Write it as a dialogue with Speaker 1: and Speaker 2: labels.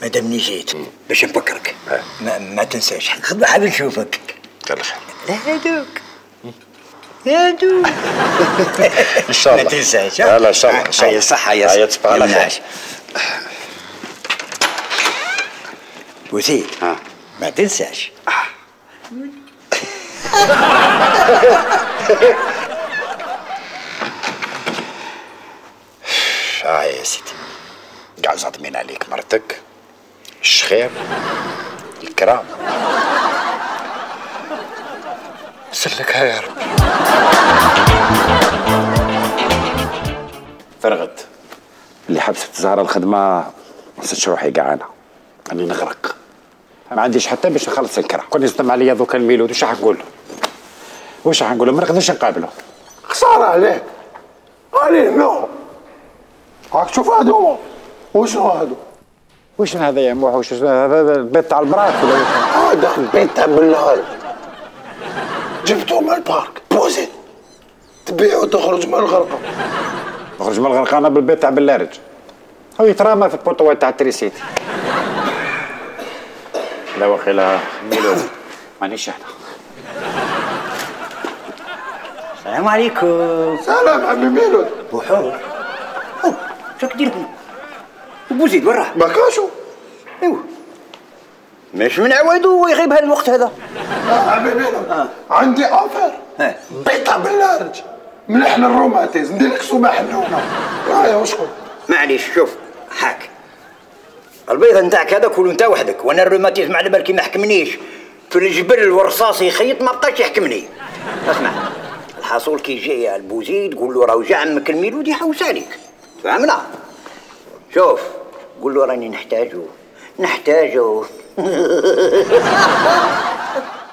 Speaker 1: مادامني جيت باش نفكرك ما تنساش حاب نشوفك.
Speaker 2: يلا خير.
Speaker 1: هادوك هادوك
Speaker 2: ان شاء الله
Speaker 1: ما تنساش.
Speaker 2: لا ان شاء الله ان شاء الله.
Speaker 1: هيا صحة يا
Speaker 2: هيا تصبح على خير.
Speaker 1: بوسيد ما تنساش.
Speaker 2: يا سيدي قاع زاطمين عليك مرتك الشخير الكرام. سلكها يا ربي. فرغت اللي حبست زهرة الخدمة ما نسيتش روحي قاعانة راني نغرق ما عنديش حتى باش نخلص الكرا. كون يصدم عليا ذوك الميلود واش حنقول له؟ واش حنقول له؟ ما نقدرش نقابله.
Speaker 3: خسارة عليك عليه نو. راك تشوف هادو وشنو هادو؟
Speaker 2: واش هذا يا موح؟ واش هذا البيت تاع البراك ولا واش؟
Speaker 3: هذا البيت تاع بالنهار جبتو من البارك بوزيت تبيعو تخرج من الغرقة.
Speaker 2: نخرج من الغرقة انا بالبيت تاع بلارج. هو يترامى في البوطوات تاع التريسيتي. لا وخيلا ميلود مانيش هنا.
Speaker 1: السلام عليكم.
Speaker 3: سلام عمي ميلود.
Speaker 1: بوحور شاك دير هنا؟ وبوزيد وين راه؟
Speaker 3: ما كاشو.
Speaker 1: ايوا ماش من عوادو يغيب هذا الوقت هذا.
Speaker 3: عمي ميلود عندي افير بيت تاع باللارج مليح للروماتيز ندير لك سومه حنونه. هايا وشكون؟
Speaker 1: معليش شوف هاك البيضه نتاعك هذا كله نتا وحدك، وانا الروماتيزم على بالك ما حكمنيش في الجبل والرصاص يخيط ما بقاش يحكمني. اسمع الحصول كي جاي البوزيد قول له راهو جا عمك الميلود يحوس عليك فهمنا. شوف قول له راني نحتاجو